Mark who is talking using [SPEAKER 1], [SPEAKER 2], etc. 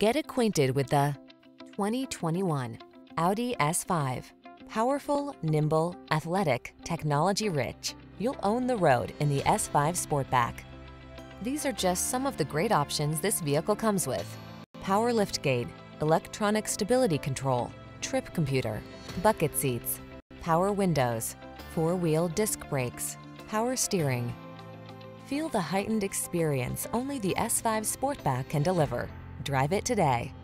[SPEAKER 1] Get acquainted with the 2021 Audi S5. Powerful, nimble, athletic, technology-rich. You'll own the road in the S5 Sportback. These are just some of the great options this vehicle comes with: power liftgate, electronic stability control, trip computer, bucket seats, power windows, four-wheel disc brakes, power steering. Feel the heightened experience only the S5 Sportback can deliver. Drive it today.